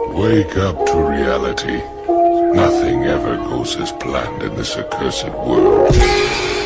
Wake up to reality. Nothing ever goes as planned in this accursed world.